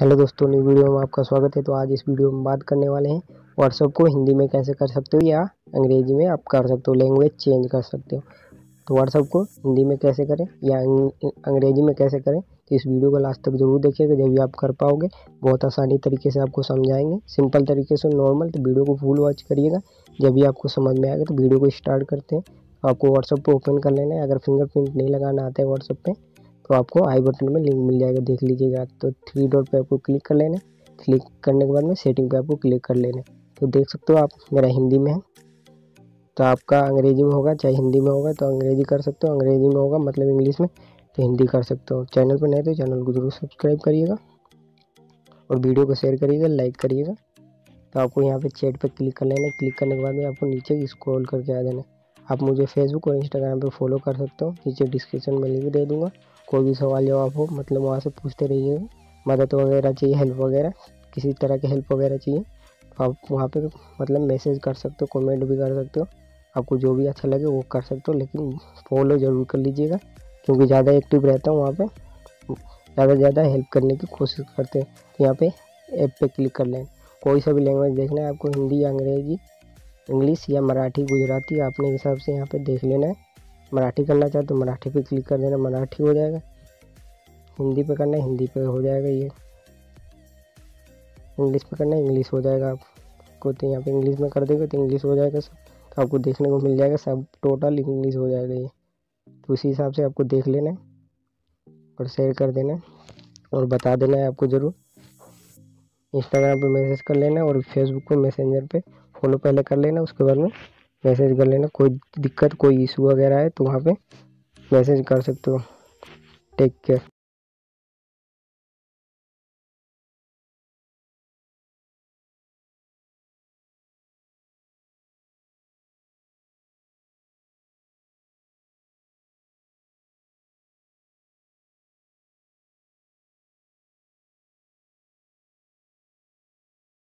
Hello दोस्तों, नई video में आपका स्वागत है। तो आज इस वीडियो में बात करने वाले हैं व्हाट्सएप को हिंदी में कैसे कर सकते हो या अंग्रेजी में आप कर सकते हो, लैंग्वेज चेंज कर सकते हो। तो व्हाट्सएप को हिंदी में कैसे करें या अंग्रेजी में कैसे करें, तो इस वीडियो को लास्ट तक जरूर देखिएगा, जब भी आप कर पाओगे। बहुत आसानी तरीके से आपको समझाएंगे, सिंपल तरीके से नॉर्मल। तो वीडियो को फुल वॉच करिएगा, जब भी आपको समझ में आएगा। तो वीडियो को स्टार्ट करते हैं। आपको व्हाट्सएप को ओपन कर लेना है। अगर फिंगरप्रिंट नहीं लगाना आता है व्हाट्सएप पे, तो आपको आई बटन में लिंक मिल जाएगा, देख लीजिएगा। तो थ्री डॉट पे आपको क्लिक कर लेना है। क्लिक करने के बाद में सेटिंग पे आपको क्लिक कर लेना है। तो देख सकते हो आप, मेरा हिंदी में है, तो आपका अंग्रेजी में होगा, चाहे हिंदी में होगा तो अंग्रेजी कर सकते हो, अंग्रेजी में होगा मतलब इंग्लिश में तो हिंदी कर सकते हो। चैनल पर नए तो चैनल को जरूर सब्सक्राइब करिएगा और वीडियो को शेयर करिएगा, लाइक करिएगा। तो आपको यहाँ पे चैट पे क्लिक कर लेना है। क्लिक करने के बाद में आपको नीचे स्क्रॉल करके आ जाना है। आप मुझे फेसबुक और इंस्टाग्राम पे फॉलो कर सकते हो, नीचे डिस्क्रिप्शन में लिंक दे दूँगा। कोई भी सवाल जवाब हो मतलब वहाँ से पूछते रहिएगा। मदद वगैरह चाहिए, हेल्प वगैरह, किसी तरह की हेल्प वगैरह चाहिए तो आप वहाँ पे मतलब मैसेज कर सकते हो, कमेंट भी कर सकते हो। आपको जो भी अच्छा लगे वो कर सकते हो, लेकिन फॉलो ज़रूर कर लीजिएगा, क्योंकि ज़्यादा एक्टिव रहता हूँ वहाँ पे, ज़्यादा से ज़्यादा हेल्प करने की कोशिश करते हैं। तो यहाँ पे ऐप पे क्लिक कर लें। कोई सा भी लैंग्वेज देखना है आपको, हिंदी या अंग्रेजी, इंग्लिश या मराठी, गुजराती, अपने हिसाब से यहाँ पे देख लेना है। मराठी करना चाहे तो मराठी पे क्लिक कर देना, मराठी हो जाएगा। हिंदी पे करना है, हिंदी पे हो जाएगा। ये इंग्लिश पे करना है, इंग्लिश हो जाएगा आपको। तो यहाँ पे इंग्लिश में कर देगा तो इंग्लिश हो जाएगा सब। तो आपको देखने को मिल जाएगा सब, टोटल इंग्लिश हो जाएगा ये। तो उसी हिसाब से आपको देख लेना है और शेयर कर देना है और बता देना है आपको ज़रूर। इंस्टाग्राम पे मैसेज कर लेना है और फेसबुक पे मैसेंजर पे फॉलो पहले कर लेना, उसके बाद में मैसेज कर लेना। कोई दिक्कत, कोई इशू वगैरह है तो वहाँ पे मैसेज कर सकते हो। Take care.